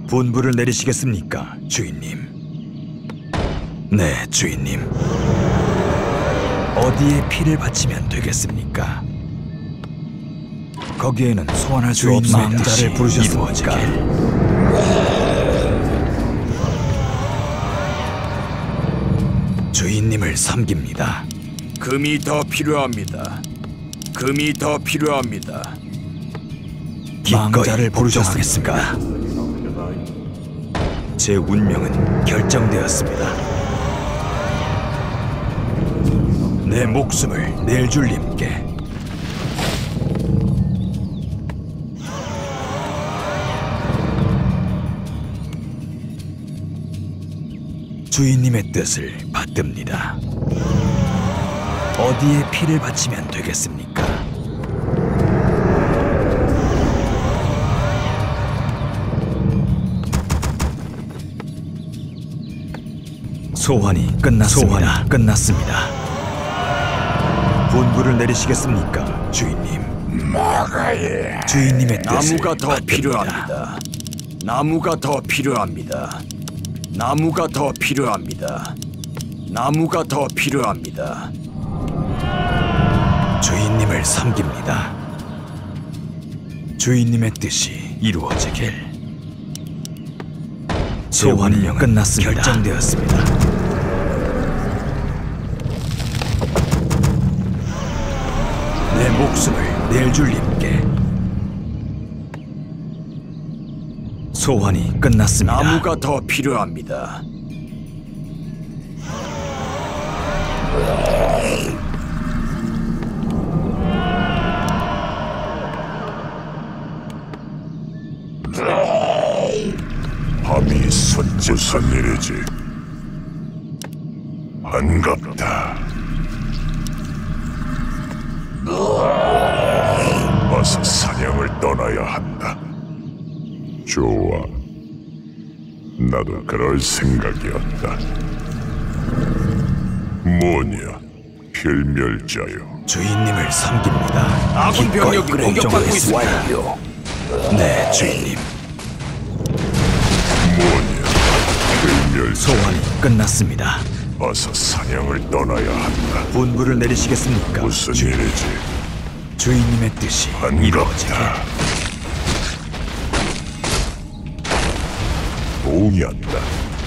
분부를 내리시겠습니까, 주인님? 네, 주인님. 어디에 피를 바치면 되겠습니까? 거기에는 소환할 수 없는 망자를 부르셨습니까? 주인님을 섬깁니다. 금이 더 필요합니다. 금이 더 필요합니다. 망자를 부르셨습니까? 제 운명은 결정되었습니다. 내 목숨을 낼 줄님께. 주인님의 뜻을 받듭니다. 어디에 피를 바치면 되겠습니까? 소환이 끝났습니다. 분부를 내리시겠습니까, 주인님? 마가예. 주인님의 뜻을 나무가 더 받듭니다. 필요합니다. 나무가 더 필요합니다. 나무가 더 필요합니다. 나무가 더 필요합니다. 주인님을 섬깁니다. 주인님의 뜻이 이루어지길. 소환이 끝났습니다. 결정되었습니다. 내 목숨을 낼 줄님께. 소환이 끝났습니다. 나무가 더 필요합니다. 밤이 무슨 일이지? 반갑다. 어서 사냥을 떠나야 한다. 좋아. 나도 그럴 생각이었다. 뭐냐, 필멸자요. 주인님을 섬깁니다. 아군 병력이 기꺼이 공격받고 인정하겠습니다. 있습니다. 네, 주인님. 뭐냐, 필멸자. 소환이 끝났습니다. 어서 사냥을 떠나야 한다. 분부를 내리시겠습니까? 무슨 일이지? 주인님의 뜻이 이루어지길. 반갑다. 동의한다.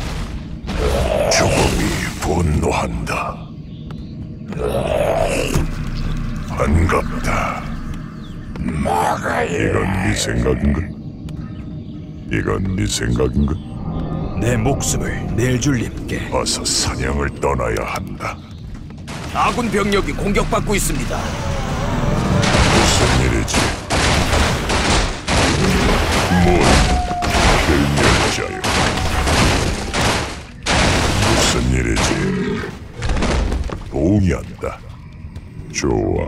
죽음이 분노한다. 반갑다. 이건 네 생각인가? 이건 네 생각인가? 내 목숨을 낼 줄님께. 어서 사냥을 떠나야 한다. 아군 병력이 공격받고 있습니다. 무슨 일이지? 뭐냐, 필멸자요. 무슨 일이지? 동의한다. 좋아.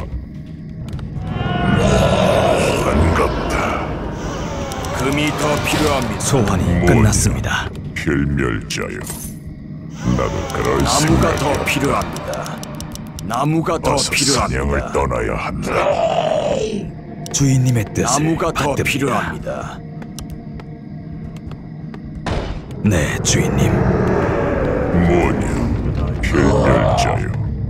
반갑다. 금이 더 필요합니다. 소환이 뭐냐? 끝났습니다. 필멸자요. 나도 그럴 나무가 더 생각이야. 필요합니다. 나무가 더 어서 사냥을 필요합니다. 떠나야 한다. 주인님의 뜻을 나무가 더 받듭니다. 필요합니다. 네, 주인님. 뭐냐, 필멸자요.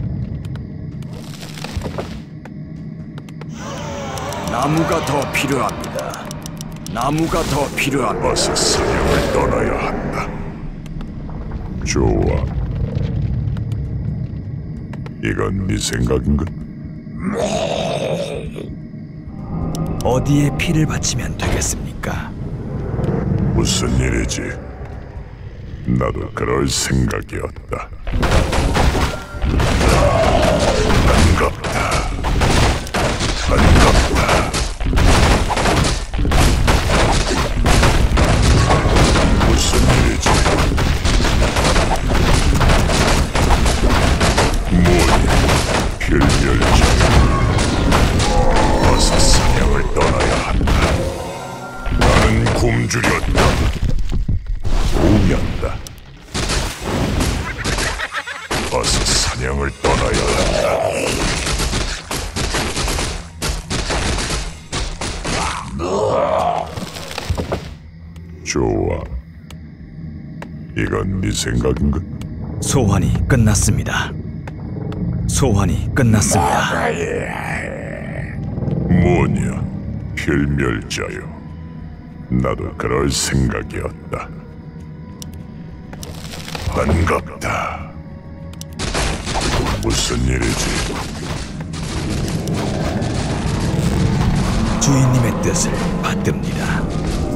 나무가 더 필요합니다. 나무가 더 필요합니다. 어서 사냥을 떠나야 한다. 좋아. 이건 네 생각인가? 어디에 피를 바치면 되겠습니까? 무슨 일이지? 나도 그럴 생각이었다. 반갑다. 반갑다. 무슨 일이지? 뭐냐, 필멸자. 어서 사냥을 떠나야 한다. 나는 굶주렸다. 동의한다. 어서 사냥을 떠나야 한다. 좋아. 이건 네 생각인가? 소환이 끝났습니다. 소환이 끝났습니다. 뭐냐, 필멸자요. 나도 그럴 생각이었다. 반갑다. 무슨 일이지? 주인님의 뜻을 받듭니다.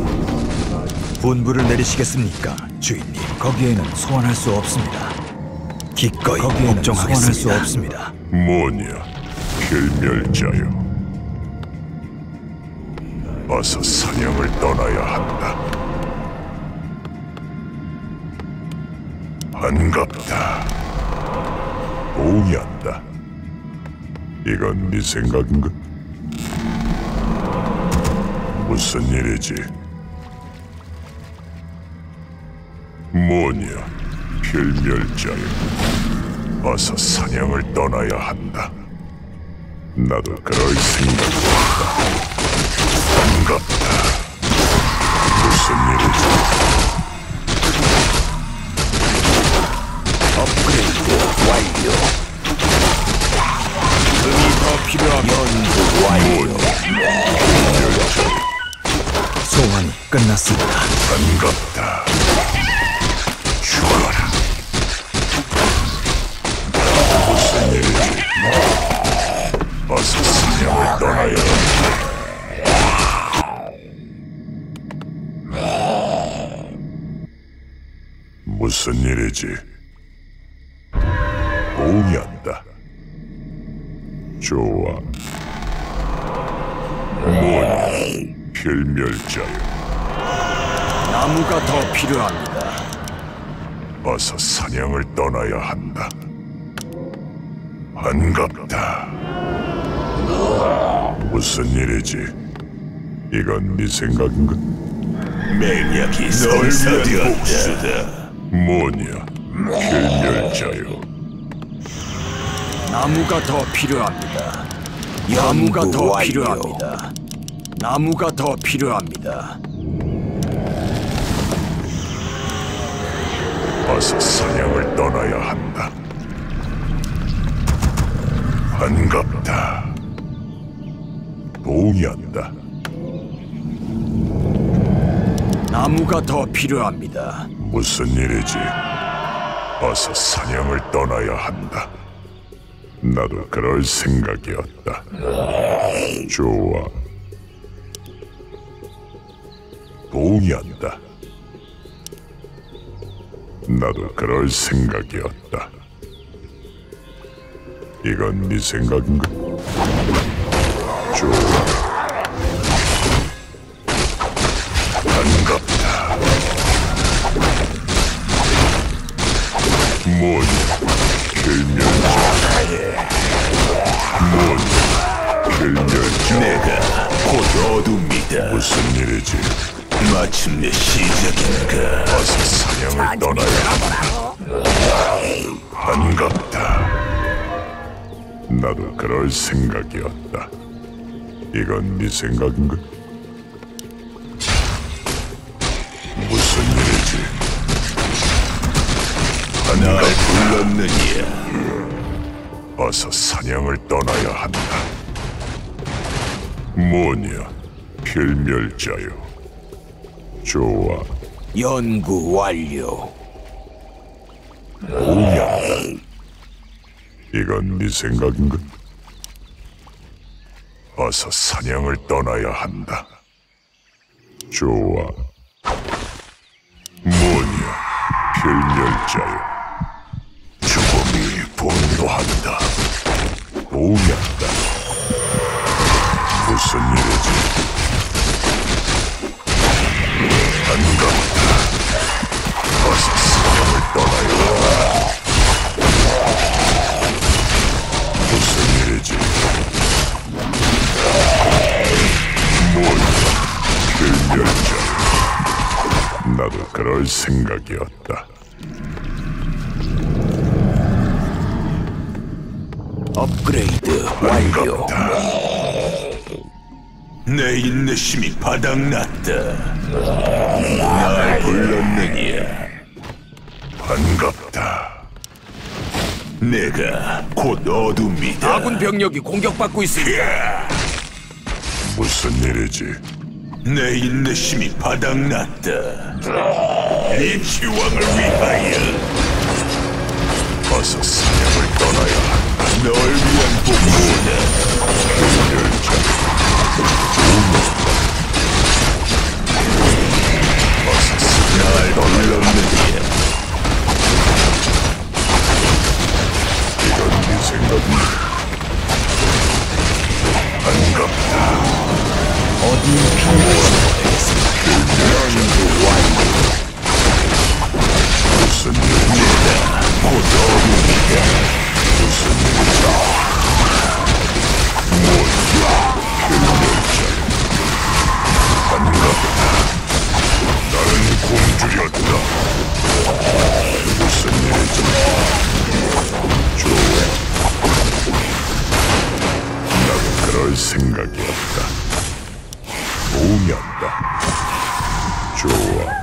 분부를 내리시겠습니까, 주인님? 거기에는 소환할 수 없습니다. 기꺼이 복종하겠습니다. 소환할 수 없습니다. 뭐냐, 필멸자요. 어서 사냥을 떠나야 한다. 반갑다. 동의한다. 이건 네 생각인가? 무슨 일이지? 뭐냐, 필멸자여. 어서 사냥을 떠나야 한다. 나도 그럴 생각이었다. 반갑다. 무슨 일이지? 업그레이드 완료. 금이 더 필요하면 연구 완료. 소환이 끝났습니다. 반갑다. 죽어라. 무슨 일이지? 어서 사냥을 떠나야 한다. 무슨 일이지? 동의한다. 좋아. 뭐냐, 필멸자여. 나무가 더 필요합니다. 어서 사냥을 떠나야 한다. 반갑다. 무슨 일이지? 이건 네 생각인가? 맹약이 선사되었다. 뭐냐, 필멸자여. 나무가 더 필요합니다. 나무가 더 완료. 필요합니다. 나무가 더 필요합니다. 어서 사냥을 떠나야 한다. 반갑다. 동의한다. 나무가 더 필요합니다. 무슨 일이지? 어서 사냥을 떠나야 한다. 나도 그럴 생각이었다. 좋아. 동의한다. 나도 그럴 생각이었다. 이건 네 생각인가? 좋아. 반갑다. 뭐냐, 필멸자. 뭐냐, 필멸자. 내가 곧 어둡니다. 무슨 일이지? 마침내 시작인가? 어서 사냥을 떠나야 한다. 반갑다. 나도 그럴 생각이었다. 이건 네 생각인가? 무슨 일이지? 날 반갑다. 불렀느냐? 어서 사냥을 떠나야 한다. 뭐냐, 필멸자요. 좋아. 연구 완료. 동의한다. 이건 네 생각인가? 어서 사냥을 떠나야 한다. 좋아. 뭐냐, 필멸자여. 죽음이 분노한다. 동의한다. 무슨 일이지? 반갑다. 어서 사냥을 떠나야 한다. 무슨 일이지? 뭐냐, 필멸자. 나도 그럴 생각이었다. 업그레이드 완료. 반갑다. 내 인내심이 바닥났다. 내가 곧 어둠이다. 아군 병력이 공격받고 있습니다. 무슨 일이지? 내 인내심이 바닥났다. 이 치왕을 위하여 어서 사냥을 떠나야 한다. 널 위한 복수다. 날 불렀느냐. 이건 네 생각인가? 반갑다. 어디에 피를 무슨 일이다? 곧 어둠이다. 무슨 일이다? 반갑다. 나는 공주였다. 무슨 일이지? 좋아. 나도 그럴 생각이었다. 도움이 없다. 좋아.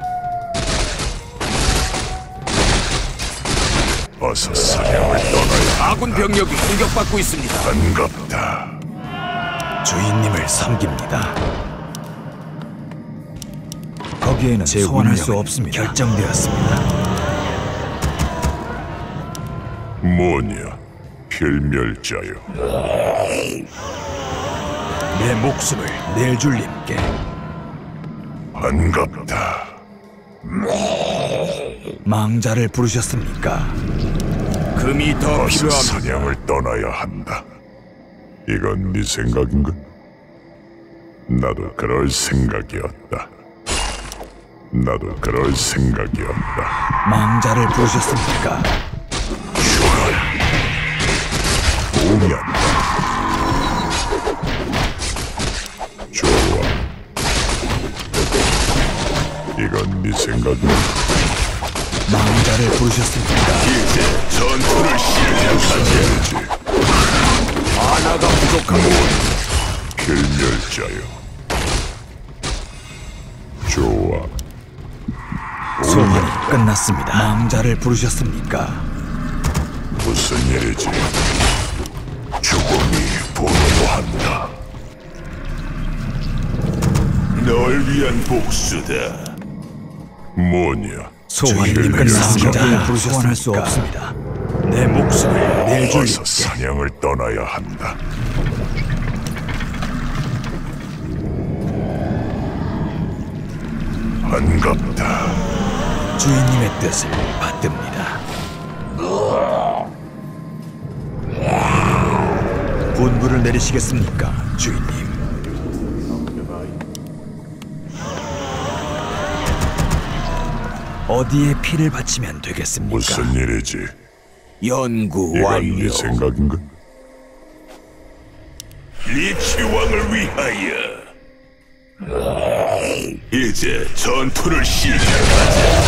어서 사냥을 떠나야 아군 병력이 공격받고 있습니다. 반갑다. 주인님을 섬깁니다. 거기에는 소환할 수 없습니다. 결정되었습니다. 뭐냐, 필멸자여. 내 목숨을 낼 줄님께. 반갑다. 망자를 부르셨습니까? 금이 더 어서 필요합니다. 사냥을 떠나야 한다. 이건 네 생각인가? 나도 그럴 생각이었다. 나도 그럴 생각이었다. 망자를 부르셨습니까? 도움이 안다. 좋아. 이건 네 생각인가? 망자를 부르셨습니까? 이제 전투를 시작하자. 하나가 부족합니다. 필멸자여. 좋아. 소환이 끝났습니다. 망자를 부르셨습니까? 무슨 일이지? 죽음이 보호한다. 널 위한 복수다. 뭐냐? 소환이 필멸자여. 끝났습니다. 망자를 소환할 수 없습니다. 내 목숨을 낼 어서 줄님께. 사냥을 떠나야 한다. 반갑다. 주인님의 뜻을 받듭니다. 분부를 내리시겠습니까, 주인님? 어디에 피를 바치면 되겠습니까? 무슨 일이지? 연구 이건 완료. 네 생각인가? 이 치왕을 위하여 이제 전투를 시작하자.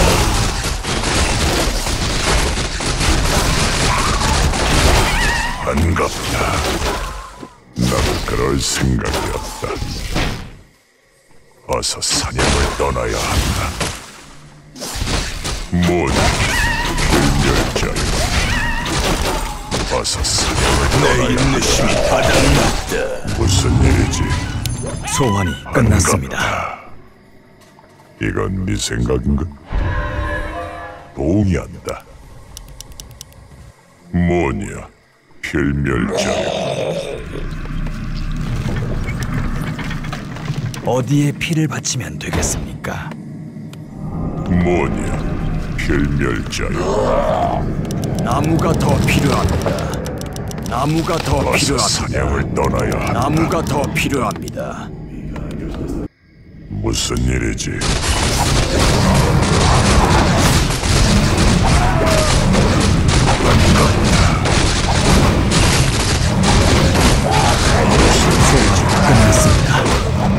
반갑다. 나도 그럴 생각이었다. 어서 사냥을 떠나야 한다. 뭐냐? 필멸자여. 어서 사냥을 내 떠나야 한다. 인내심이 바닥났다. 무슨 일이지? 소환이 끝났습니다. 반갑다. 이건 네 생각인가? 동의한다. 뭐냐? 필멸자여. 어디에 피를 바치면 되겠습니까? 뭐냐? 필멸자여. 나무가 더 필요합니다. 나무가 더 어서 필요합니다. 사냥을 떠나야 한다. 나무가 더 필요합니다. 무슨 일이지? 끝났습니다.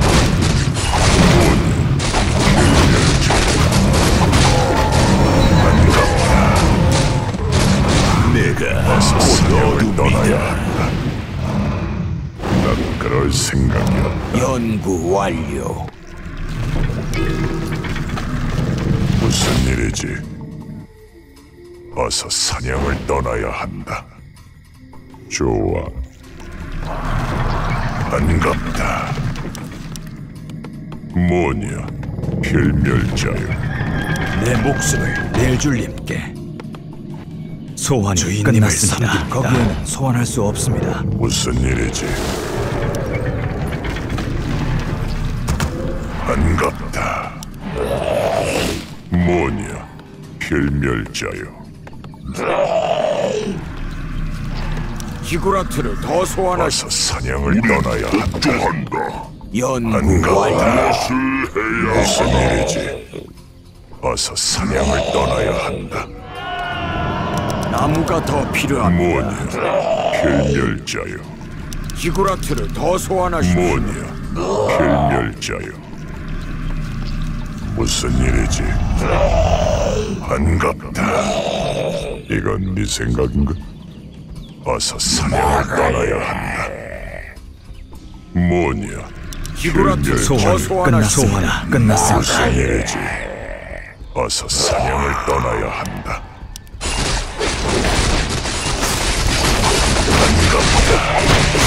내가 어서 곧 사냥을 떠나야 어둠이다. 한다. 나도 그럴 생각이었다. 연구 완료. 무슨 일이지? 어서 사냥을 떠나야 한다. 좋아. 반갑다. 뭐냐, 필멸자여. 내 목숨을 낼 줄님께. 소환이 끝났습니다. 거기에는 소환할 수 없습니다. 무슨 일이지? 반갑다. 뭐냐, 필멸자여. 히구라트를 더 소환할 어서 사냥을 떠나야 한다. 연구 완료. 무슨 일이지? 어서 사냥을 떠나야 한다. 나무가 더 필요합니다. 뭐냐, 필멸자여. 히구라트를 더 소환하십시오. 뭐냐, 필멸자여. 무슨 일이지? 반갑다. 이건 네 생각인가? 어서 사냥을 떠나야 한다. 뭐냐, 히구라트를 더 필멸자여. 소환하십시오. 끝났습니다. 무슨 일이지? 어서 사냥을 떠나야 한다. 반갑다.